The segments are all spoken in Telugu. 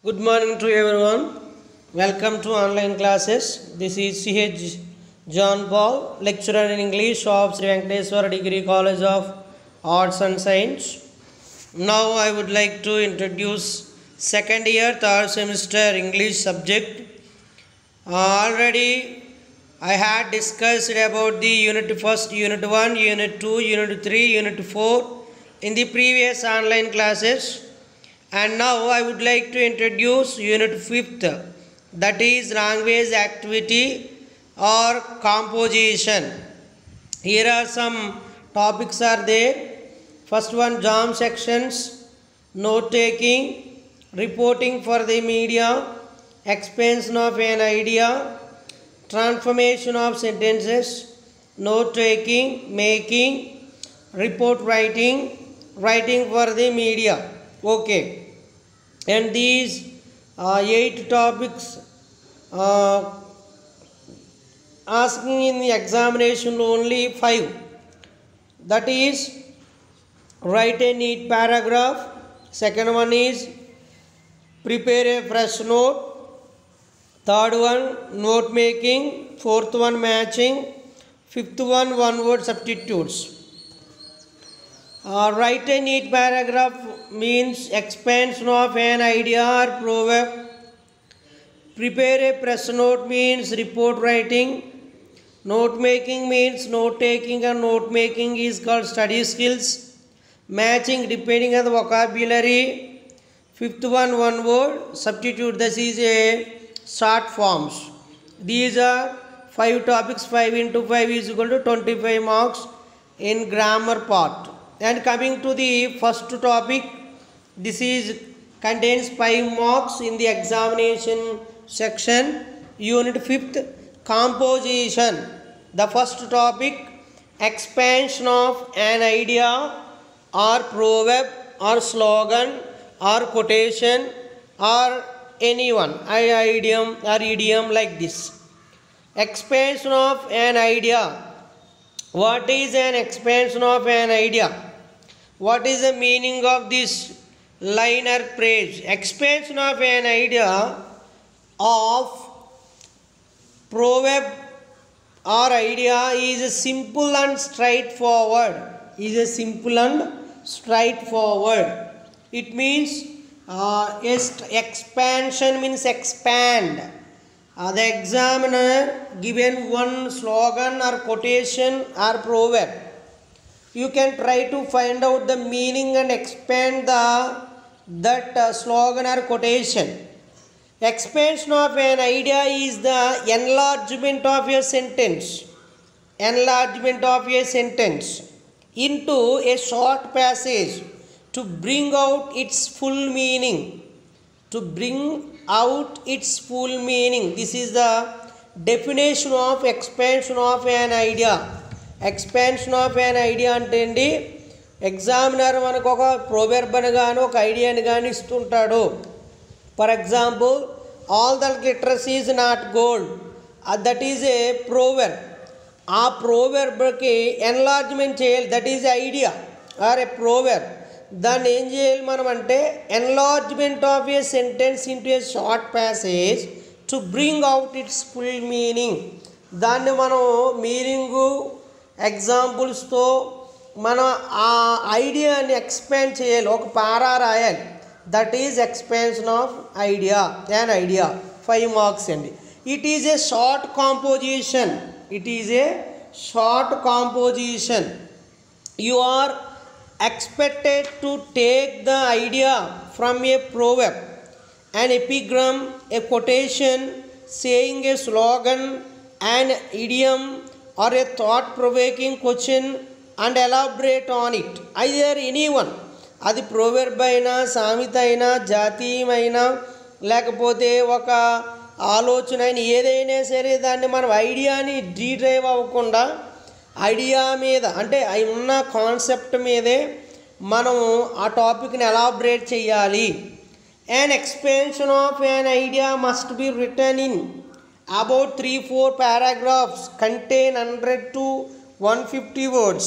Good morning to everyone. Welcome to online classes. This is CH John Paul, lecturer in English of Sri Venkateswara Degree College of Arts and Science. Now I would like to introduce second year third semester English subject. Already I had discussed about the unit first, unit 1, unit 2, unit 3, unit 4 in the previous online classes. And now I would like to introduce unit 5th, that is language activity or composition. Here are some topics are there. First one, jam sections, note taking, reporting for the media, expansion of an idea, transformation of sentences, note taking, making, report writing, writing for the media. Okay. And these 8 topics asking in the examination only 5. That is, write a neat paragraph. Second one is prepare a fresh note. Third one, note making. Fourth one, matching. Fifth one, one word substitutes. Write a neat paragraph means expansion of an idea or proverb. Prepare a press note means report writing. Note making means note taking, and note making is called study skills. Matching depending on the vocabulary. Fifth one, one word substitute. This is a short forms. These are 5 topics. 5 into 5 is equal to 25 marks in grammar part. And coming to the first topic, this is contains 5 marks in the examination section. Unit 5th, composition. The first topic, expansion of an idea or proverb or slogan or quotation or anyone, idiom like this. Expansion of an idea. What is an expansion of an idea? What is the meaning of this line or phrase? Expansion of an idea of proverb or idea is simple and straightforward. It means expansion means expand. The examiner given one slogan or quotation or proverb. You can try to find out the meaning and expand that slogan or quotation. Expansion of an idea is the enlargement of a sentence. Into a short passage to bring out its full meaning. This is the definition of expansion of an idea. Expansion of an idea అంటే ఎగ్జామినర్ మనకు ఒక ప్రోవర్బ్ అని కానీ ఒక ఐడియాని కానీ ఇస్తుంటాడు. For example, all the glitters is not gold. That is a proverb. ఆ ప్రోవర్బ్కి ఎన్లార్జ్మెంట్ చేయాలి. That is idea or a proverb. దాన్ని ఏం చేయాలి మనం అంటే enlargement of a sentence into a short passage to bring out its full meaning. దాన్ని మనం మీనింగు ఎగ్జాంపుల్స్తో మనం ఆ ఐడియాని ఎక్స్పాండ్ చేయాలి. ఒక పారా రాయాలి. That is expansion of idea. An idea 5 marks అండి. It is a short composition. You are expected to take the idea from a proverb, an epigram, a quotation, saying a slogan, an idiom or a thought-provoking question and elaborate on it. Either anyone, అది proverb అయినా, సామెత అయినా, జాతీయమైనా, లేకపోతే ఒక ఆలోచన అయినా, ఏదైనా సరే దాన్ని మనం ఐడియాని డీడ్రైవ్ అవ్వకుండా ఐడియా మీద అంటే ఉన్న కాన్సెప్ట్ మీదే మనము ఆ టాపిక్ని ఎలాబరేట్ చేయాలి. an expansion of an idea must be written in about 3-4 paragraphs, contain 100 to 150 words.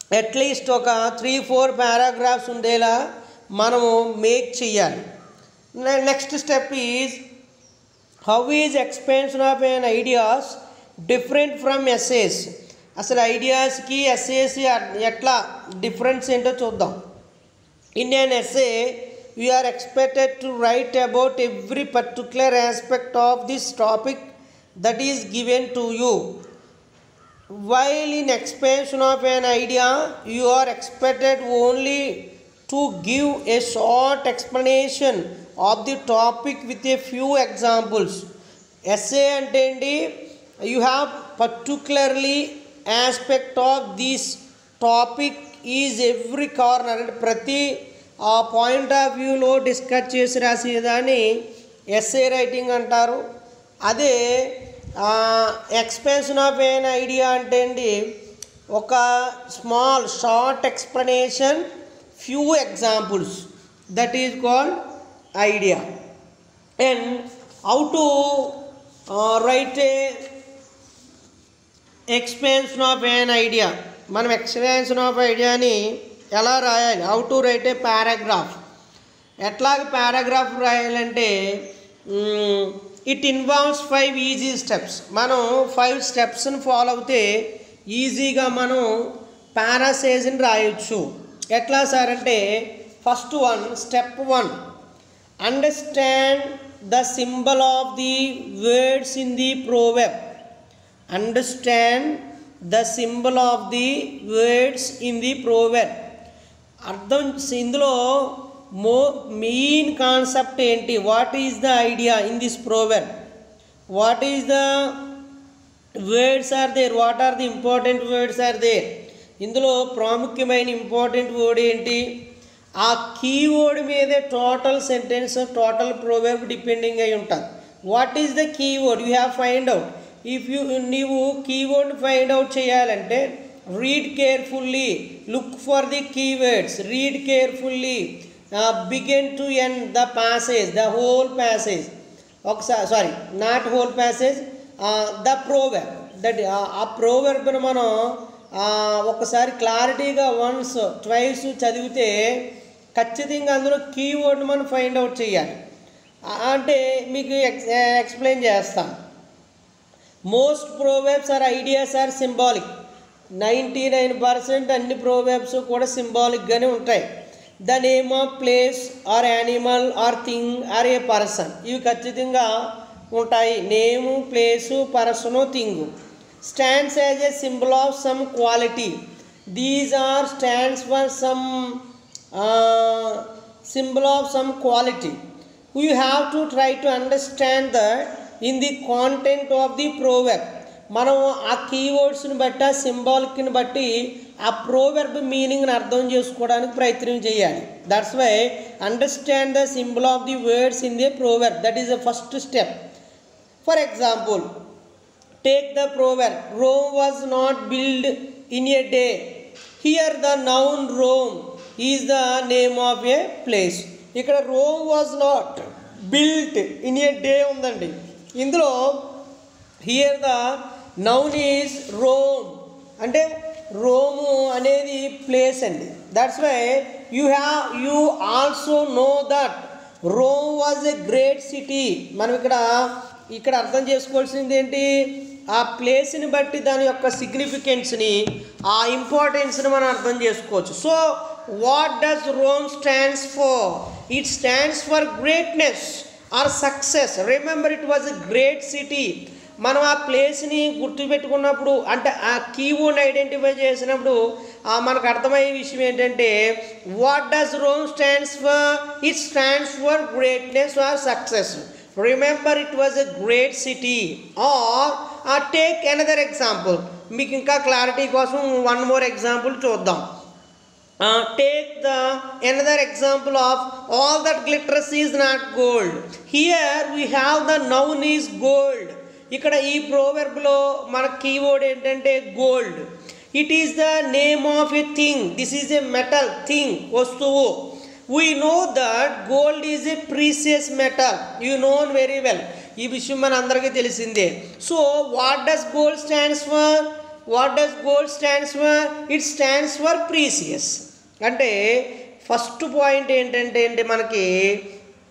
At least ఒక 3-4 పారాగ్రాఫ్స్ ఉండేలా మనము మేక్ చేయాలి. Next step is, how is expansion of an ideas different from essays? అసలు ఐడియాస్కి ఎస్ఏసి ఎట్లా డిఫరెన్స్ ఏంటో చూద్దాం. In an essay, you are expected to write about every particular aspect of this topic that is given to you. While in expansion of an idea, you are expected only to give a short explanation of the topic with a few examples. Essay అంటే ఏంటి, you have particularly aspect of this topic is every corner, అంటే ప్రతి పాయింట్ ఆఫ్ వ్యూలో డిస్కస్ చేసి రాసేదాన్ని ఎస్ఏ రైటింగ్ అంటారు. అదే ఎక్స్పాన్షన్ ఆఫ్ ఎన్ ఐడియా అంటే ఏంటి, ఒక small short explanation, few examples, that is called idea. And how to write a expansion of an idea, మనం ఎక్స్పాన్షన్ ఆఫ్ ఐడియాని ఎలా రాయాలి, how to write a paragraph, ఎట్లాగ పారాగ్రాఫ్ రాయాలంటే ఇట్ ఇన్వాల్వ్స్ 5 ఈజీ స్టెప్స్. మనం 5 స్టెప్స్ని ఫాలో అవుతే ఈజీగా మనం పారాసేజ్ని రాయొచ్చు. ఎట్లా సార్ అంటే, first one, step 1, understand the symbol of the words in the proverb. Understand the symbol of the words in the proverb. అర్థం, ఇందులో మెయిన్ కాన్సెప్ట్ ఏంటి, what is the idea in this proverb, what is the words are there, what are the important words are there. ఇందులో ప్రాముఖ్యమైన ఇంపార్టెంట్ వర్డ్ ఏంటి, ఆ కీవర్డ్ మీదే total sentence, total proverb depending అయి ఉంటుంది. What is the keyword, you have find out. If నీవు కీవర్డ్ ఫైండ్ అవుట్ చేయాలంటే, read carefully, look for the keywords, read carefully, begin to end the passage, the whole passage, ఒకసారి sorry not whole passage, the proverb. That ఆ ప్రోవెర్బ్ను మనం ఒకసారి క్లారిటీగా వన్స్ ట్వైస్ చదివితే ఖచ్చితంగా అందులో కీవర్డ్ని మనం ఫైండ్ అవుట్ చేయాలి. అంటే మీకు ఎక్స్ప్లెయిన్ చేస్తాం. Most proverbs or ideas are symbolic. 99% అన్ని ప్రోవెర్బ్స్ కూడా సింబాలిక్గానే ఉంటాయి. The name of place or animal or thing or a person, ఇవి ఖచ్చితంగా ఉంటాయి. Name, place, person, thing. Stands as a symbol of some quality. These are stands for some symbol of some quality. You have to try to understand that in the content of the proverb. మనం ఆ కీవర్డ్స్ని బట్టి, ఆ సింబాలిక్ని బట్టి ఆ ప్రోవెర్బ్ మీనింగ్ని అర్థం చేసుకోవడానికి ప్రయత్నం చేయాలి. That's why understand the symbol of the words in the proverb, that is the first step. For example, take the proverb, Rome was not build in a day. Here the noun Rome is the name of a place. ఇక్కడ Rome was not built in a day ఉందండి. ఇందులో here the noun is Rome, అంటే రోము అనేది ప్లేస్ అండి. That's why you also know that Rome was a great city. మనం ఇక్కడ అర్థం చేసుకోవాల్సింది ఏంటి, ఆ ప్లేస్ని బట్టి దాని యొక్క సిగ్నిఫికెన్స్ని, ఆ ఇంపార్టెన్స్ని మనం అర్థం చేసుకోవచ్చు. So what does Rome stands for? It stands for greatness or success. Remember, it was a great city. మనం ఆ ప్లేస్ని గుర్తుపెట్టుకున్నప్పుడు, అంటే ఆ కీవర్డ్ ఐడెంటిఫై చేసినప్పుడు మనకు అర్థమయ్యే విషయం ఏంటంటే, what does Rome stands for? It stands for greatness or success. Remember, it was a great city. Or take another example. మీకు ఇంకా క్లారిటీ కోసం వన్ మోర్ ఎగ్జాంపుల్ చూద్దాం. Take another example of all that glitters is not gold. Here we have the noun is gold. ఇక్కడ ఈ ప్రోవెర్బ్లో మన కీవర్డ్ ఏంటంటే gold. It is the name of a thing. This is a metal thing, వస్తువు. We know that gold is a precious metal. You known very well. ఈ విషయం మన అందరికీ తెలిసిందే. So what does gold stands for? What does gold stands for? It stands for precious. అంటే ఫస్ట్ పాయింట్ ఏంటంటే మనకి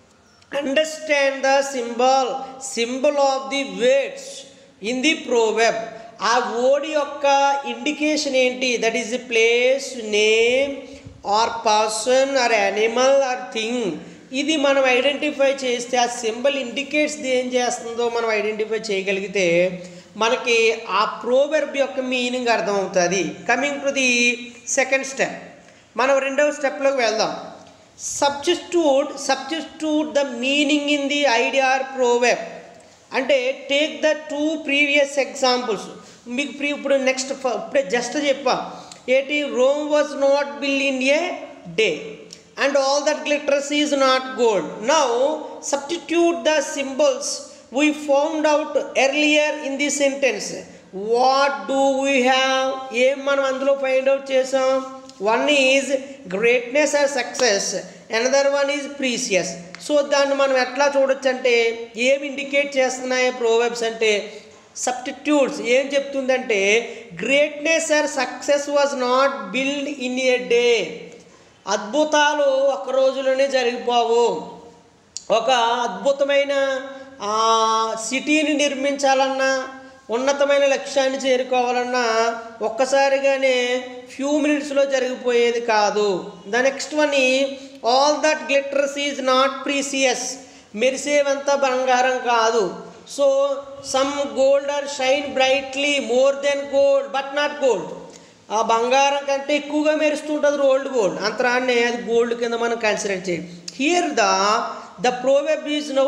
understand the symbol of the words in the proverb. ఆ వర్డ్ యొక్క ఇండికేషన్ ఏంటి? That is the place, name or person or animal or thing. ఇది మనం ఐడెంటిఫై చేస్తే ఆ సింబల్ ఇండికేట్స్ ఏం చేస్తుందో మనం ఐడెంటిఫై చేయగలిగితే మనకి ఆ ప్రోవర్బ్ యొక్క మీనింగ్ అర్థమవుతుంది. Coming to the second step, మనం రెండవ స్టెప్లోకి వెళ్దాం. Substitute the meaning in the idea or proverb. అంటే టేక్ ద 2 ప్రీవియస్ ఎగ్జాంపుల్స్. మీకు ఇప్పుడు నెక్స్ట్ ఇప్పుడే జస్ట్ చెప్పా ఏంటి? Rome was not build in a day and all that glitters is not gold. Now substitute the symbols we found out earlier in the sentence. What do we have? ఏం మనం అందులో ఫైండ్ అవుట్ చేసాం? One is greatness or success, another one is precious. So దాన్ని మనం ఎట్లా చూడొచ్చు అంటే ఏం ఇండికేట్ చేస్తున్నాయి ప్రోవర్బ్స్ అంటే సబ్స్టిట్యూట్స్. ఏం చెప్తుందంటే greatness or success was not build in a day. అద్భుతాలు ఒక రోజులోనే జరిగిపోవు. ఒక అద్భుతమైన సిటీని నిర్మించాలన్నా, ఉన్నతమైన లక్ష్యాన్ని చేరుకోవాలన్నా ఒక్కసారిగానే ఫ్యూ మినిట్స్లో జరిగిపోయేది కాదు. The next one all that glitters is not precious. మెరిసేవంతా బంగారం కాదు. So some gold are shine brightly more than gold but not gold. ఆ బంగారం కంటే ఎక్కువగా మెరుస్తుంటుంది గోల్డ్. అంతరాన్నే అది గోల్డ్ కింద మనం కన్సిడర్ చేయాలి. Here the proverb is now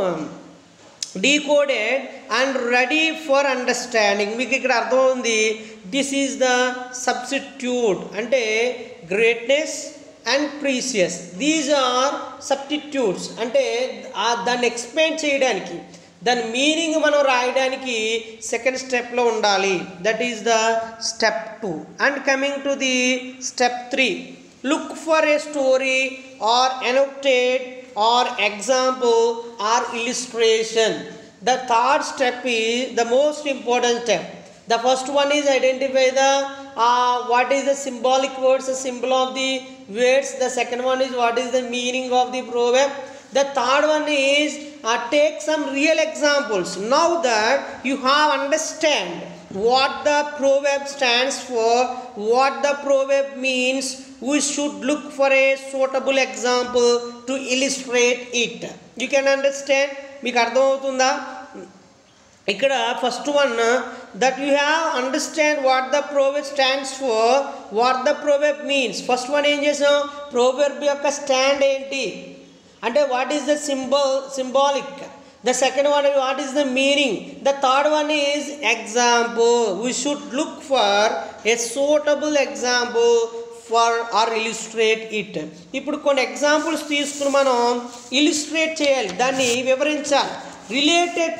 decoded and ready for understanding. మీకు ఇక్కడ అర్థం ఉంది. దిస్ ఈజ్ ద సబ్స్టిట్యూట్ అంటే greatness and precious. These are substitutes. అంటే దాన్ని ఎక్స్ప్లెయిన్ చేయడానికి, దాని మీనింగ్ మనం రాయడానికి సెకండ్ స్టెప్లో ఉండాలి. That is the step 2. And coming to the step 3, look for a story or annotate or example or illustration. The third step is the most important step. The first one is identify the what is the symbolic words, the symbol of the words. The second one is what is the meaning of the proverb. The third one is take some real examples. Now that you have understand what the proverb stands for, what the proverb means, we should look for a suitable example to illustrate it. You can understand? మీకు అర్థమవుతుందా? ఇక్కడ first one that you have understand what the proverb stands for, what the proverb means. First one ఏం చేసాం? ప్రోవర్బ్ యొక్క స్టాండ్ ఏంటి అంటే what is the symbolic. The second one is what is the meaning. The third one is example. We should look for a suitable example for or illustrate it. ఇప్పుడు కొన్ని ఎగ్జాంపుల్స్ తీసుకుని మనం ఇల్లుస్ట్రేట్ చేయాలి, దాన్ని వివరించాలి. Related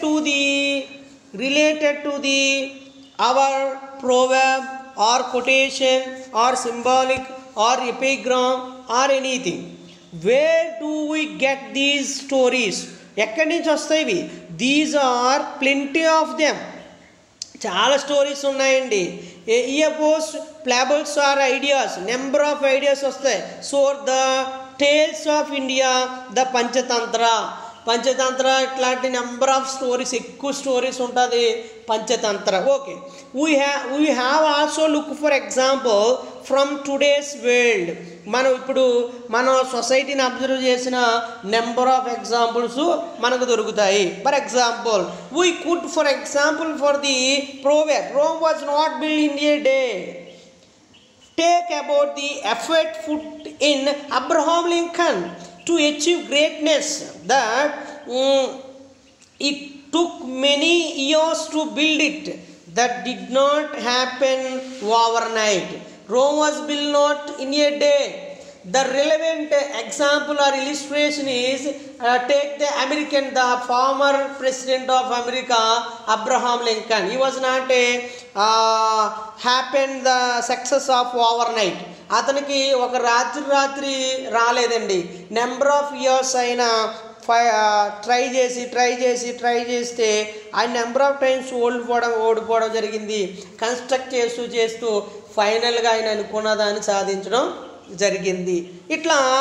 to the our proverb or quotation or symbolic or epigram or anything. Where do we get these stories? ఎక్కడి నుంచి వస్తాయి ఇవి? These are plenty of them. చాలా స్టోరీస్ ఉన్నాయండి. Aesop's fables or ideas, number of ideas వస్తాయి. So the tales of India, the Panchatantra ఇట్లాంటి నెంబర్ ఆఫ్ స్టోరీస్, ఎక్కువ స్టోరీస్ ఉంటుంది Panchatantra. Okay, we have also look for example from today's world. మనం ఇప్పుడు మన సొసైటీని అబ్జర్వ్ చేసిన నెంబర్ ఆఫ్ ఎగ్జాంపుల్స్ మనకు దొరుకుతాయి. For example we could for example for the proverb Rome was not build in a day. Take about the effort put in Abraham Lincoln to achieve greatness, that it took many years to build it. That did not happen overnight. Rome was built not in a day. The relevant example or illustration is take the former president of America, Abraham Lincoln. He was not happened the success of overnight. అతనికి ఒక రాత్రి రాలేదండి. నెంబర్ ఆఫ్ ఇయర్స్ అయినా ట్రై చేస్తే ఆ నెంబర్ ఆఫ్ టైమ్స్ ఓడిపోవడం జరిగింది. కన్స్ట్రక్ట్ చేస్తూ ఫైనల్గా ఆయన అనుకున్న దాన్ని సాధించడం జరిగింది. ఇట్లా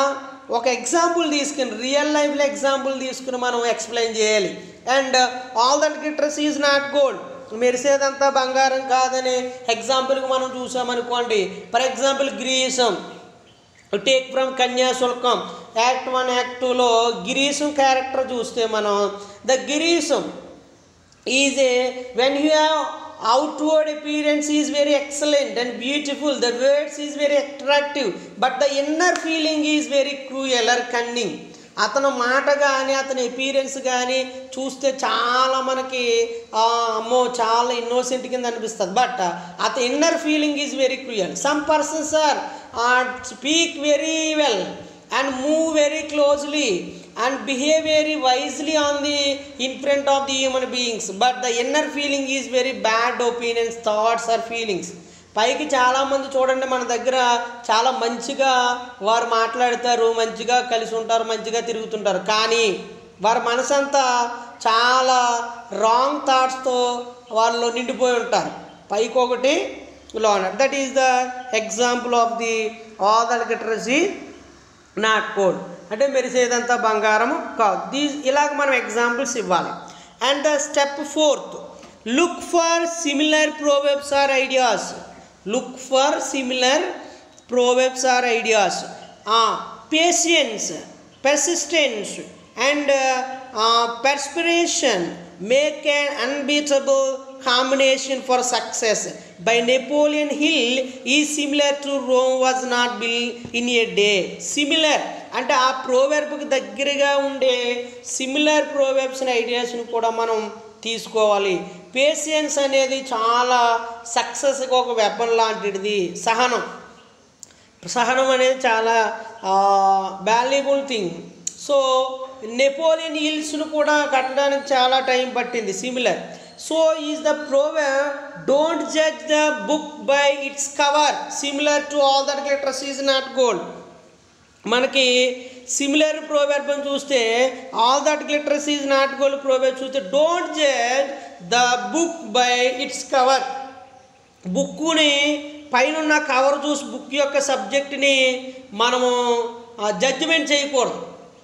ఒక ఎగ్జాంపుల్ తీసుకుని రియల్ లైఫ్లో ఎగ్జాంపుల్ తీసుకుని మనం ఎక్స్ప్లెయిన్ చేయాలి. And all that glitters is not gold, మెరిసేదంతా బంగారం కాదని ఎగ్జాంపుల్కి మనం చూసామనుకోండి. For example Girisam, take from Kanyasulkam act 1 act 2లో గిరీశం క్యారెక్టర్ చూస్తే మనం the Girisam is a when you have outward appearance is very excellent and beautiful, the words is very attractive, but the inner feeling is very cruel or cunning. అతను మాట కానీ అతని అపీరెన్స్ కానీ చూస్తే చాలా మనకి అమ్మో చాలా ఇన్నోసెంట్ కింద అనిపిస్తుంది, బట్ అతని inner feeling is very cruel. Some persons are speak very well and move very closely and behave very wisely on the in front of the human beings, but the inner feeling is very bad opinions, thoughts or feelings. పైకి చాలామంది చూడండి మన దగ్గర చాలా మంచిగా వారు మాట్లాడతారు, మంచిగా కలిసి ఉంటారు, మంచిగా తిరుగుతుంటారు, కానీ వారి మనసంతా చాలా రాంగ్ థాట్స్తో వాళ్ళు నిండిపోయి ఉంటారు. పైకి ఒకటి లోన. That is the example of the all that glitters is not gold, అంటే మెరిసేదంతా బంగారము కాదు. ఇలాగ మనం ఎగ్జాంపుల్స్ ఇవ్వాలి. And the step 4th, look for similar proverbs or ideas. Look for similar proverbs or ideas. Patience, persistence and perspiration make an unbeatable combination for success. By Napoleon Hill is similar to Rome was not built in a day. Similar అంటే ఆ ప్రోవెర్బ్కి దగ్గరగా ఉండే సిమిలర్ ప్రోవెబ్స్ ఐడియాస్ని కూడా మనం తీసుకోవాలి. పేషియన్స్ అనేది చాలా సక్సెస్కి ఒక వెపన్ లాంటిది. సహనం అనేది చాలా వాల్యుబుల్ థింగ్. సో నెపోలియన్ హిల్స్ను కూడా కట్టడానికి చాలా టైం పట్టింది. Similar. So is the proverb don't judge the book by its cover, similar to all that glitters is not gold. మనకి సిమిలర్ ప్రోవెర్బ్ అని చూస్తే all that glitters is not gold proverb చూస్తే don't judge the book by its cover. బుక్కుని పైన కవర్ చూసి బుక్ యొక్క సబ్జెక్ట్ని మనము జడ్జిమెంట్ చేయకూడదు.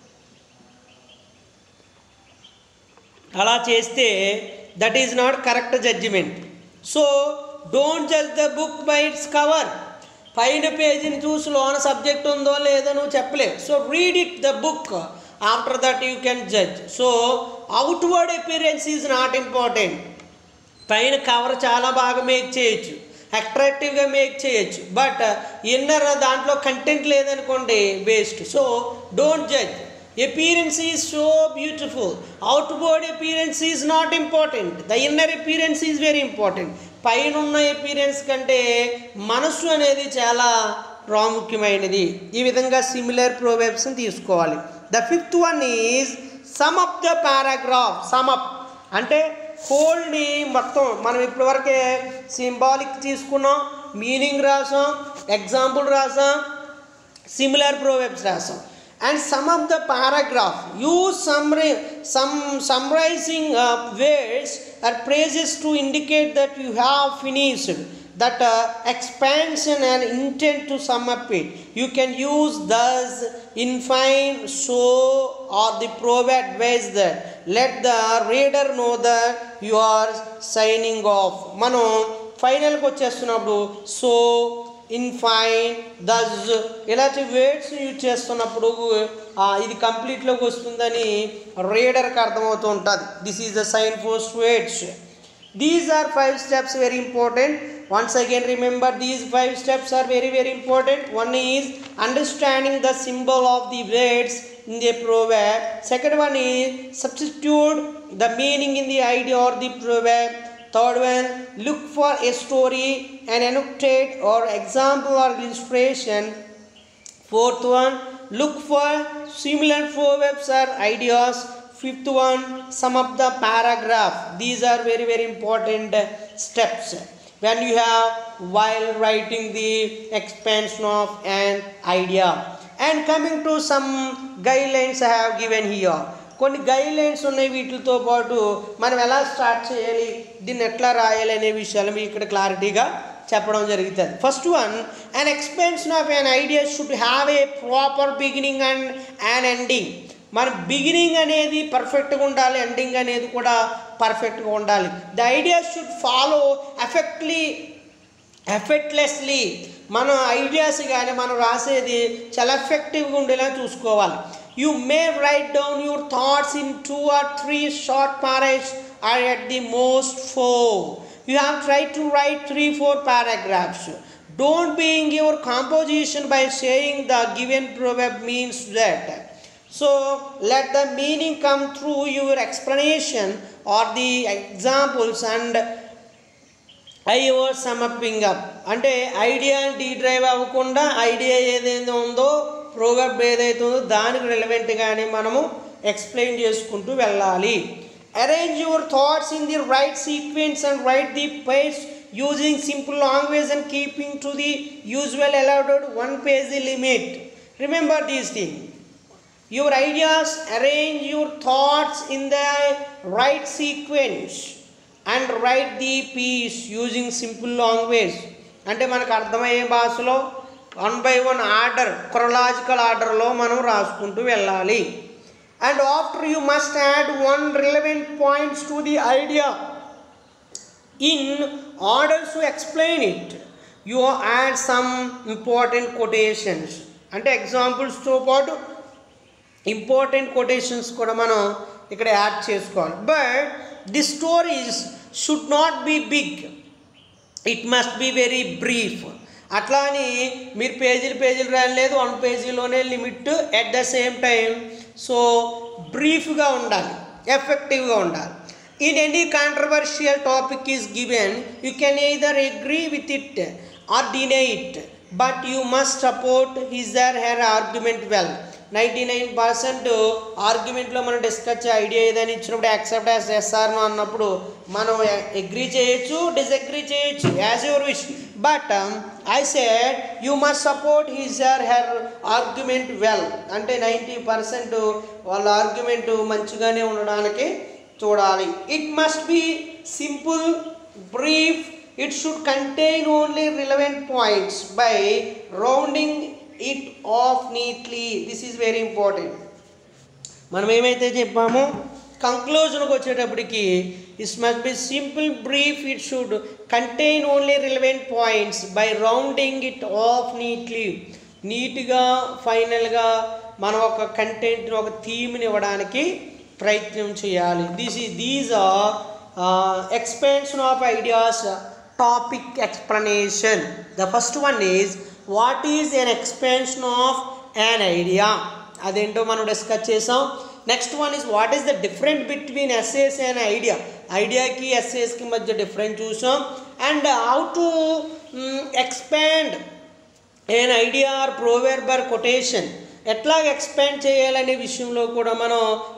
అలా చేస్తే that is not correct judgement. So don't judge the book by its cover. పైన పేజీని చూసి లోన సబ్జెక్ట్ ఉందో లేదో నువ్వు చెప్పలేవు. So read it the book, after that you can judge. So outward appearance is not important. పైన కవర్ చాలా బాగా మేక్ చేయొచ్చు, అట్రాక్టివ్గా మేక్ చేయొచ్చు, బట్ ఇన్నర్ దాంట్లో కంటెంట్ లేదనుకోండి waste. So don't judge. Appearance is so beautiful. Outward appearance is not important. The inner appearance is very important. పైనున్న అపియరెన్స్ కంటే మనస్సు అనేది చాలా ప్రాముఖ్యమైనది. ఈ విధంగా సిమిలర్ ప్రోవెబ్స్ని తీసుకోవాలి. The 5th one is sum up the paragraph. Sum up అంటే హోల్ని మొత్తం మనం ఇప్పటివరకే సింబాలిక్ తీసుకున్నాం, మీనింగ్ రాసాం, ఎగ్జాంపుల్ రాసాం, సిమిలర్ ప్రోవెబ్స్ రాసాం. And sum of the paragraph, use some summarizing words or phrases to indicate that you have finished that expansion and intent to sum up it. You can use thus, in fine, so or the proverb advise that let the reader know that you are signing off. మనం ఫైనల్కి వచ్చేస్తున్నప్పుడు సో, ఇన్ ఫైన్, దజ్ ఇలాంటి వర్డ్స్ యూజ్ చేస్తున్నప్పుడు ఇది కంప్లీట్లోకి వస్తుందని రీడర్కి అర్థమవుతూ ఉంటుంది. This is the sign post words. These are 5 steps very important. Once again remember these 5 steps are very very important. One is understanding the symbol of the words in the proverb. Second one is substitute the meaning in the idea or the proverb. Third one, look for a story, an anecdote or example or illustration. Fourth one, look for similar proverbs or ideas. Fifth one, sum up the paragraph. These are very very important steps when you have while writing the expansion of an idea. And coming to some guidelines I have given here. కొన్ని గైడ్లైన్స్ ఉన్నాయి. వీటితో పాటు మనం ఎలా స్టార్ట్ చేయాలి, దీన్ని ఎట్లా రాయాలి అనే విషయాలు మీకు ఇక్కడ క్లారిటీగా చెప్పడం జరుగుతుంది. First one, an expansion of an idea should have a proper beginning and an ending. మన బిగినింగ్ అనేది పర్ఫెక్ట్గా ఉండాలి, ఎండింగ్ అనేది కూడా పర్ఫెక్ట్గా ఉండాలి. The idea should follow effortlessly. మన ఐడియాస్ కానీ మనం రాసేది చాలా ఎఫెక్టివ్గా ఉండేలా చూసుకోవాలి. You may write down your thoughts in 2 or 3 short paragraphs or at the most 4. You have tried to write 3-4 paragraphs. Don't begin your composition by saying the given proverb means that. So let the meaning come through your explanation or the examples and I was summing up. అంటే ఐడియా డీడ్రైవ్ అవ్వకుండా ఐడియా ఏదైతే ఉందో ప్రోవర్బ్ ఏదైతే ఉందో దానికి రిలవెంట్గానే మనము ఎక్స్ప్లెయిన్ చేసుకుంటూ వెళ్ళాలి. Arrange your thoughts in the right sequence and write the page using simple language and keeping to the usual allowed 1-page limit. Remember these things. Your ideas, arrange your thoughts in the right sequence and write the piece using simple language. అంటే మనకు అర్థమయ్యే భాషలో 1 by 1 ఆర్డర్, క్రొనాలజికల్ ఆర్డర్లో మనం రాసుకుంటూ వెళ్ళాలి. And after you must add one relevant points to the idea in order to explain it. You add some important quotations. అంటే ఎగ్జాంపుల్స్తో పాటు ఇంపార్టెంట్ కొటేషన్స్ కూడా మనం ఇక్కడ యాడ్ చేసుకోవాలి. But the stories should not be big, it must be very brief. అట్లా అని మీరు పేజీలు రాయలేదు, 1 పేజీలోనే limit. At the same time so బ్రీఫ్గా ఉండాలి, ఎఫెక్టివ్గా ఉండాలి. In any controversial topic is given, you can either agree with it or deny it, but you must support his or her argument well. 99% ఆర్గ్యుమెంట్లో మనం డిస్కస్ చే ఐడియా ఏదైనా ఇచ్చినప్పుడు యాక్సెప్ట్ యాజ్ ఎస్ఆర్నో అన్నప్పుడు మనం అగ్రీ చేయొచ్చు, డిసగ్రీ చేయొచ్చు, as your wish. But I said you must support his or her argument well. అంటే 90% వాళ్ళ ఆర్గ్యుమెంట్ మంచిగానే ఉండడానికి చూడాలి. It must be simple, brief. It should contain only relevant points by rounding it off neatly. This is very important. మనం ఏమైతే చెప్పామో కంక్లూజన్కి వచ్చేటప్పటికి it must be simple, brief. It should contain only relevant points by rounding it off neatly. నీట్గా ఫైనల్గా మనం ఒక కంటెంట్ని, ఒక థీమ్ని ఇవ్వడానికి ప్రయత్నం చేయాలి. These are expansion of ideas, topic explanation. The first one is what is an expansion of an idea, అదేంటో మనం డిస్కస్ చేసాం. Next one is what is the different between essays and idea. ఐడియాకి ఎస్ఏస్కి మధ్య డిఫరెన్స్ చూసాం. And how to expand an idea or proverb or quotation, ఎట్లా ఎక్స్పాండ్ చేయాలనే విషయంలో కూడా మనం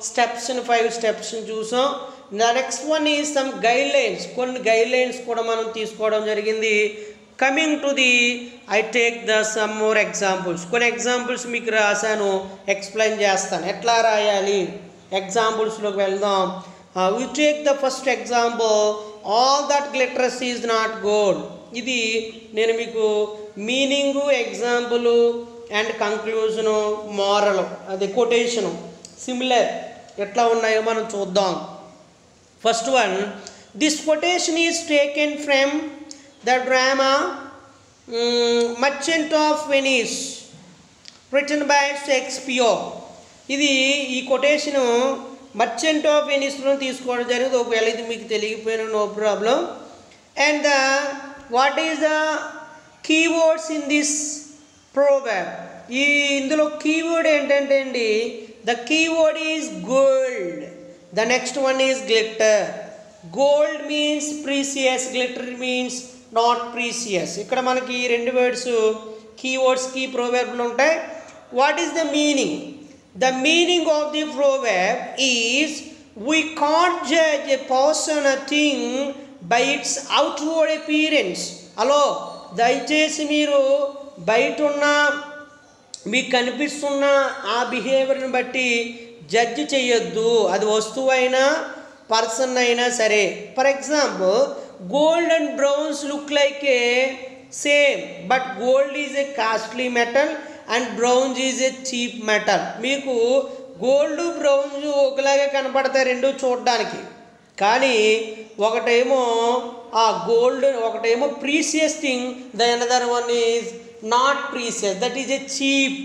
5 స్టెప్స్ని చూసాం. The next one is some guidelines, కొన్ని గైడ్ లైన్స్ కూడా మనం తీసుకోవడం జరిగింది. Coming to the I take the some more examples. కొన్ని ఎగ్జాంపుల్స్ మీకు రాశాను, ఎక్స్ప్లెయిన్ చేస్తాను ఎట్లా రాయాలి. ఎగ్జాంపుల్స్లోకి వెళ్దాం. We take the first example, all that glitters is not gold. ఇది నేను మీకు meaning, example and conclusion, moral, అది కొటేషను సిమిలర్ ఎట్లా ఉన్నాయో మనం చూద్దాం. First one, this quotation is taken from the drama Merchant of Venice written by Shakespeare. ఇది ఈ కొటేషను మర్చెంట్ ఆఫ్ వెనిస్లో తీసుకోవడం జరిగింది. ఒకవేళ ఇది మీకు తెలియకపోయినా no problem. And what is the keywords in this proverb. ఇందులో కీవర్డ్ ఏంటంటే అండి, the keyword is gold. The next one is glitter. Gold means precious, glitter means not precious. ఇక్కడ మనకి 2 వర్డ్స్ కీవర్డ్స్ కీ ప్రోవర్బ్లు ఉంటాయి. What is the meaning? The meaning of the proverb is we can't judge a person a thing by its outward appearance. Hello, దయచేసి మీరు బయట ఉన్న మీకు కనిపిస్తున్న ఆ బిహేవియర్ని బట్టి జడ్జ్ చేయొద్దు. అది వస్తువు అయినా పర్సన్ అయినా సరే. For example gold and bronze look like a same, but gold is a costly metal and bronze is a cheap metal. మీకు గోల్డ్ బ్రౌన్స్ ఒకలాగే కనపడతాయి రెండు చూడడానికి, కానీ ఒకటేమో ఆ గోల్డ్, ఒకటేమో precious thing, the another one is not precious, that is a cheap.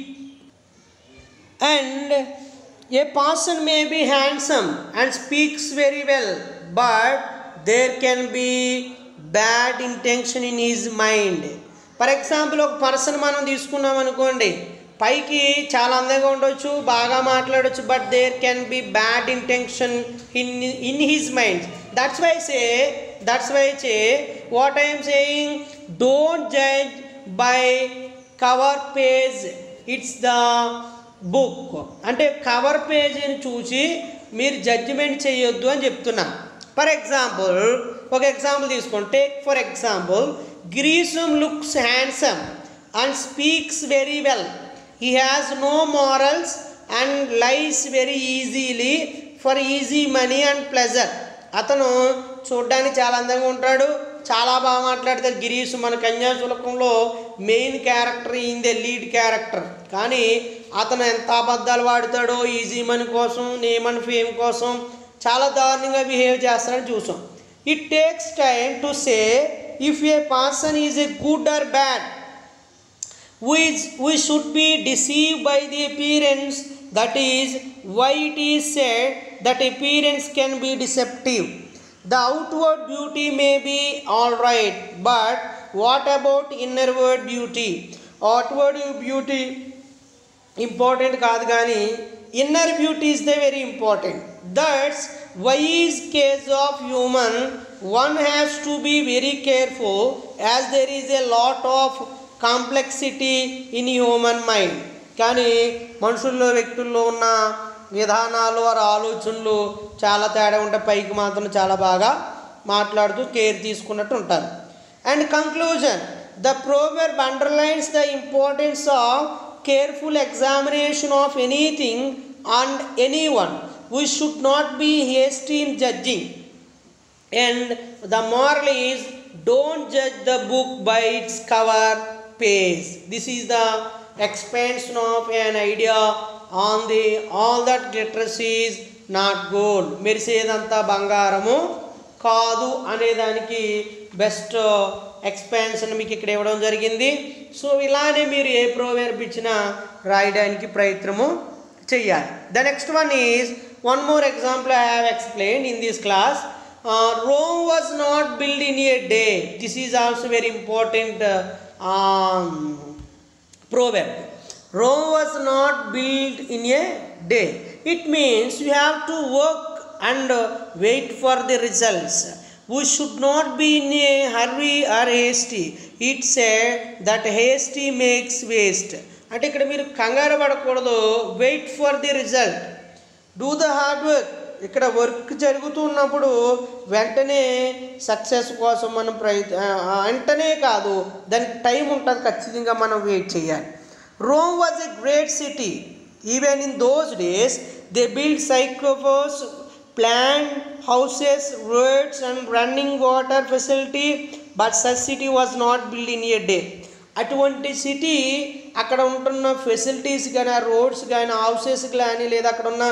And a person may be handsome and speaks very well, but there can be bad intention in his mind. For example ఒక పర్సన్ మనం తీసుకున్నాం అనుకోండి, పైకి చాలా అందంగా ఉండొచ్చు, బాగా మాట్లాడచ్చు, but there can be bad intention in his mind. That's why say what I'm saying, don't judge by cover page, it's the book. అంటే కవర్ పేజీని చూసి మీరు జడ్జిమెంట్ చేయొద్దు అని చెప్తున్నా. ఫర్ ఎగ్జాంపుల్ ఒక ఎగ్జాంపుల్ తీసుకోండి. Take for example, Girisam looks handsome and speaks very well, he has no morals and lies very easily for easy money and pleasure. అతను చూడ్డానికి చాలా అందంగా ఉంటాడు, చాలా బాగా మాట్లాడతాడు. గిరీష్ మన కన్యాశుల్కంలో మెయిన్ క్యారెక్టర్, ఈయనదే లీడ్ క్యారెక్టర్. కానీ అతను ఎంత అబద్ధాలు వాడతాడో ఈజీ మనీ కోసం, నేమ్ అండ్ ఫేమ్ కోసం చాలా దారుణంగా బిహేవ్ చేస్తాడని చూసాం. It takes time to say if a person is a good or bad. We should be deceived by the appearance. That is why it is said that appearance can be deceptive. The outward beauty may be all right, but what about inward beauty? Outward beauty important కాదు, కానీ inner beauty is the very important. That's why is case of human one has to be very careful, as there is a lot of complexity in human mind. కానీ మనుషుల్లో వ్యక్తుల్లో ఉన్న విధానాలు వారి ఆలోచనలు చాలా తేడా ఉంటాయి, పైకి మాత్రం చాలా బాగా మాట్లాడుతూ కేర్ తీసుకున్నట్టు ఉంటారు. And conclusion, the proverb underlines the importance of careful examination of anything and anyone. We should not be hasty in judging. And the moral is, don't judge the book by its cover page. This is the expansion of an idea on the all that glitters is not gold. మెరిసేదంతా బంగారము కాదు అనేదానికి బెస్ట్ ఎక్స్పాన్షన్ మీకు ఇక్కడ ఇవ్వడం జరిగింది. సో ఇలానే మీరు ఏ ప్రోవర్బ్ ఇచ్చినా రాయడానికి ప్రయత్నము చేయాలి. The next one is one more example I have explained in this class. Rome was not build in a day. This is also very important proverb. Rome was not built in a day. It means you have to work and wait for the results. We should not be in a hurry or hasty. It said that hasty makes waste. అంటే ఇక్కడ మీరు కంగారు పడకూడదు. Wait for the result, do the hard work. ఇక్కడ వర్క్ జరుగుతున్నప్పుడు వెంటనే సక్సెస్ కోసం మనం వెంటనే కాదు, దానికి టైం ఉంటుంది, ఖచ్చితంగా మనం వెయిట్ చేయాలి. Rome was a great city. Even in those days they build cyclopes, planned houses, roads and running water facility, but such city was not built in a day. అటువంటి సిటీ అక్కడ ఉంటున్న ఫెసిలిటీస్ కానీ, రోడ్స్ కానీ, హౌసెస్ కానీ, లేదా అక్కడ ఉన్న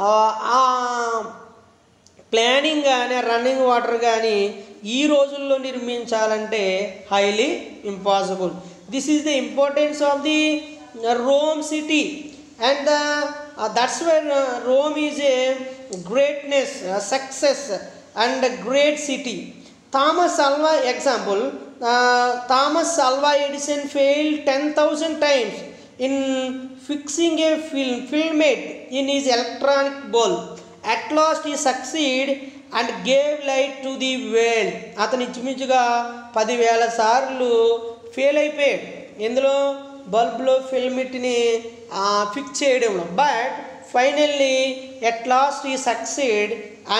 ప్లానింగ్ కానీ, రన్నింగ్ వాటర్ కానీ ఈ రోజుల్లో నిర్మించాలంటే highly impossible. This is the importance of the Rome city. And that's where Rome is a greatness, success and a great city. Thomas Alva example, Thomas Alva Edison failed 10,000 times in fixing a filament in his electronic bulb. At last he succeeded and gave light to the world. అతను ఇంచుమించుగా 10,000 సార్లు ఫెయిల్ అయిపోయాడు ఎందులో, బల్బ్లో ఫిల్మెంట్ని ఫిక్స్ చేయడంలో. But finally at last he succeed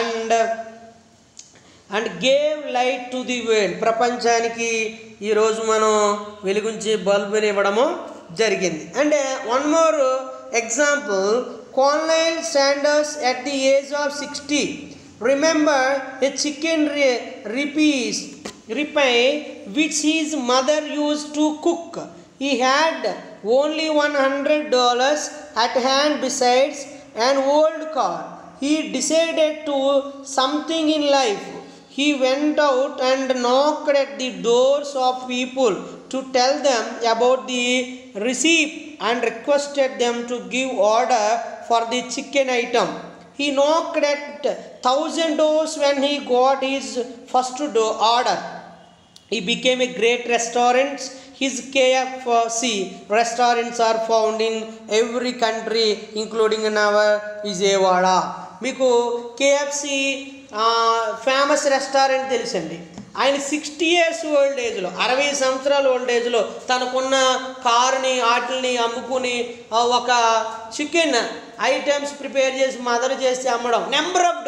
and gave light to the world. ప్రపంచానికి ఈరోజు మనం వెలిగించే బల్బుని ఇవ్వడము జరిగింది. And one more example, Colonel Sanders at the age of 60 Remember a chicken ripeye which his mother used to cook. He had only $100 at hand besides an old car. He decided to something in life. He went out and knocked at the doors of people to tell them about the recipe and requested them to give order for the chicken item. He knocked at 1,000 doors when he got his first order. He became a great restaurant. His KFC restaurants are found in every country including in our Vijayawada. మీకు KFC ఫేమస్ రెస్టారెంట్ తెలుసండి. ఆయన 60 years ఓల్డ్ ఏజ్లో, 60 సంవత్సరాల ఓల్డ్ ఏజ్లో తనకున్న కారుని వాటిని అమ్ముకుని ఒక చికెన్ ఐటమ్స్ ప్రిపేర్ చేసి మదర్ చేసి అమ్మడం. నెంబర్ ఆఫ్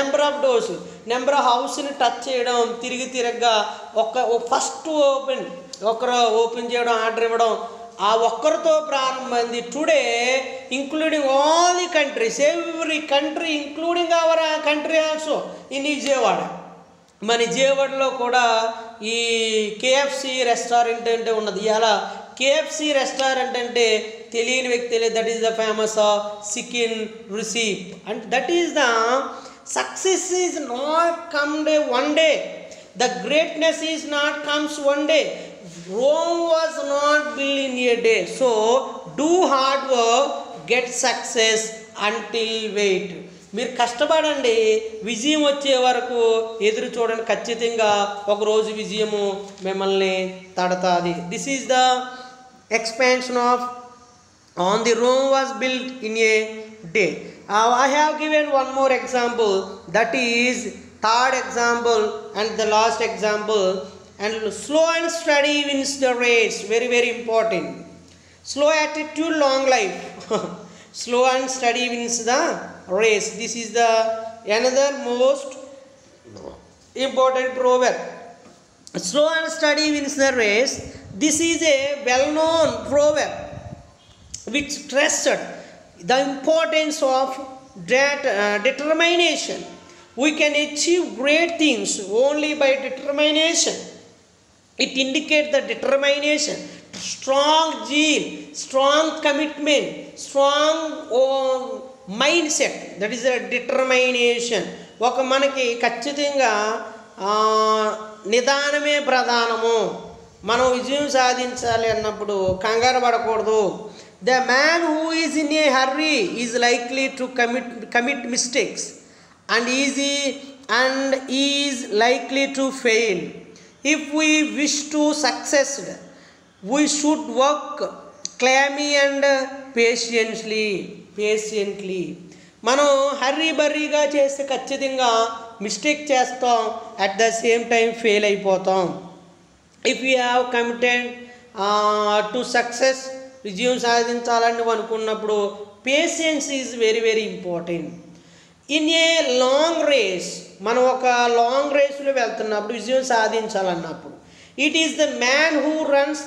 డోర్స్ హౌస్ని టచ్ చేయడం, తిరగగా ఫస్ట్ ఒకరు ఓపెన్ చేయడం, ఆర్డర్ ఇవ్వడం, ఆ ఒక్కరితో ప్రారంభమైంది. Today including all the countries, every country including our country also in Vijayawada. మన విజయవాడలో కూడా ఈ KFC రెస్టారెంట్ అంటే ఉన్నది. ఇలా KFC రెస్టారెంట్ అంటే తెలియని వ్యక్తి తెలియదు. That is the famous chicken recipe. And that is the success is not come day one day. The greatness is not comes one day. Rome was not built in a day. So do hard work, get success until wait. మీరు కష్టపడండి, విజయం వచ్చే వరకు ఎదురు చూడండి. ఖచ్చితంగా ఒకరోజు విజయము మిమ్మల్ని తడతాది. This is the expansion of on the Rome was built in a day. I have given one more example, that is third example and the last example. And slow and steady wins the race. Very very important. Slow attitude, long life. Slow and steady wins the race. This is the another most important proverb. Slow and steady wins the race. This is a well known proverb which stressed the importance of determination. We can achieve great things only by determination. It indicates the determination, strong zeal, strong commitment, strong mindset. That is a determination. ఒక మనకి ఖచ్చితంగా నిదానమే ప్రధానము. మనం విజయం సాధించాలి అన్నప్పుడు కంగారు పడకూడదు. The man who is in a hurry is likely to commit mistakes and is likely to fail. If we wish to succeed, we should work calmly and patiently. మనం హర్రీ బర్రీగా చేస్తే ఖచ్చితంగా మిస్టేక్ చేస్తాం, at the same time fail అయిపోతాం. If you have committed to success, విజయం సాధించాలని అనుకున్నప్పుడు patience is very very important. In a long race, మనం ఒక లాంగ్ రేస్లో వెళ్తున్నప్పుడు విజయం సాధించాలన్నప్పుడు, it is the man who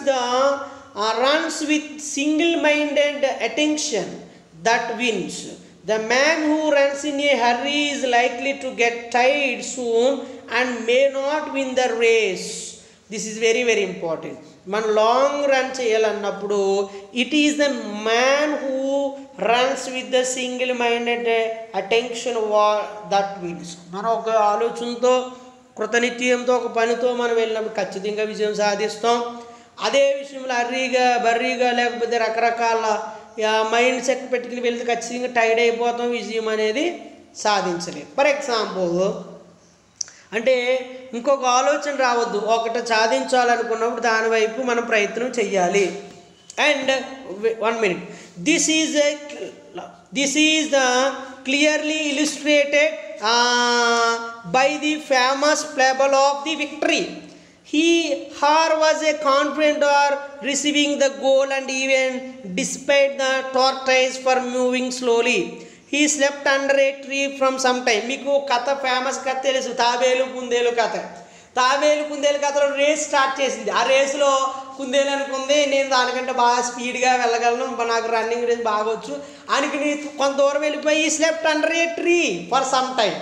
runs with single minded attention that wins. The man who runs in a hurry is likely to get tired soon and may not win the race. This is very very important. Man long run cheyalannappudu, it is the man who runs with the single minded attention that wins. మనం ఒక ఆలోచనతో కృతనిశ్చయంతో ఒక పనితో మనం వెళ్ళినప్పుడు ఖచ్చితంగా విజయం సాధిస్తాం. అదే విషయంలో బర్రీగా లేకపోతే రకరకాల మైండ్ సెట్ పెట్టుకుని వెళ్తే ఖచ్చితంగా టైర్డ్ అయిపోతాం, విజయం అనేది సాధించలేదు. ఫర్ ఎగ్జాంపుల్, అంటే ఇంకొక ఆలోచన రావద్దు, ఒకటి సాధించాలనుకున్నప్పుడు దాని వైపు మనం ప్రయత్నం చెయ్యాలి. And 1 minute, this is the clearly illustrated by the famous fable of the victory. Her was a confident or receiving the goal, and even despite the tortoise for moving slowly, he slept under a tree from some time. మీకు కథ ఫేమస్ కథ తెలుసు, తాబేలు కుందేలు కథ. తాబేలు కుందేలు కథలో రేస్ స్టార్ట్ చేసింది. ఆ రేసులో కుందేలు అనుకుంది, నేను దానికంటే బాగా స్పీడ్గా వెళ్ళగలను, నాకు రన్నింగ్ రేస్ బాగొచ్చు అనుకుని కొంత దూరం వెళ్ళిపోయి slept under a tree for some time.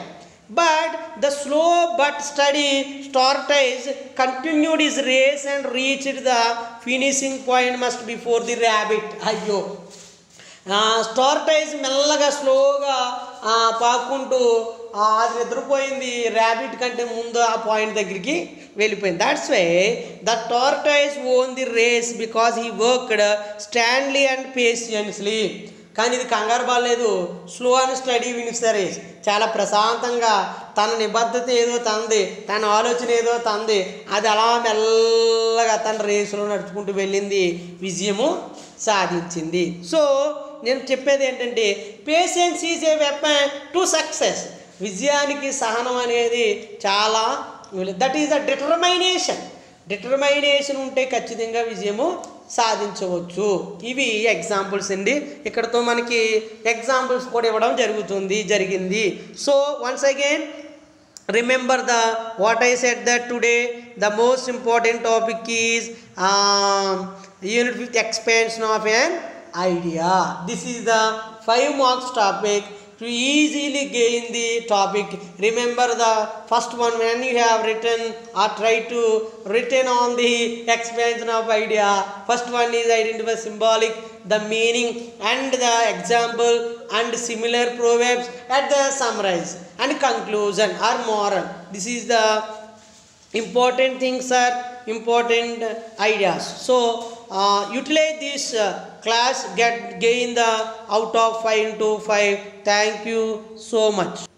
But the slow but steady tortoise continued his race and reached the finishing point must before the rabbit. అయ్యో, టార్టైజ్ మెల్లగా స్లోగా పాక్కుంటూ అది నిద్రపోయింది, ర్యాబిట్ కంటే ముందు ఆ పాయింట్ దగ్గరికి వెళ్ళిపోయింది. That's why the tortoise won the race because he worked steadily and patiently. కానీ ఇది కంగారు బాలేదు, slow and steady wins the race. చాలా ప్రశాంతంగా తన నిబద్ధత ఏదో తంది, తన ఆలోచన ఏదో తంది, అది అలా మెల్లగా తన రేసులో నడుచుకుంటూ వెళ్ళింది, విజయము సాధించింది. సో నేను చెప్పేది ఏంటంటే patience is a weapon to success. విజయానికి సహనం అనేది చాలా, దట్ ఈజ్ ద డిటర్మైనేషన్ ఉంటే ఖచ్చితంగా విజయము సాధించవచ్చు. ఇవి ఎగ్జాంపుల్స్ అండి. ఇక్కడతో మనకి ఎగ్జాంపుల్స్ కూడా ఇవ్వడం జరిగింది. So once again remember what I said, that today the most important topic is unit with expansion of an idea. This is the 5 marks topic. To easily gain the topic, remember the first one when you have written or try to written on the expansion of idea. First one is identify symbolic, the meaning and the example and similar proverbs at the summarize and conclusion or moral. This is the important things are important ideas. So utilize this class, gain the out of 5 into 5. Thank you so much.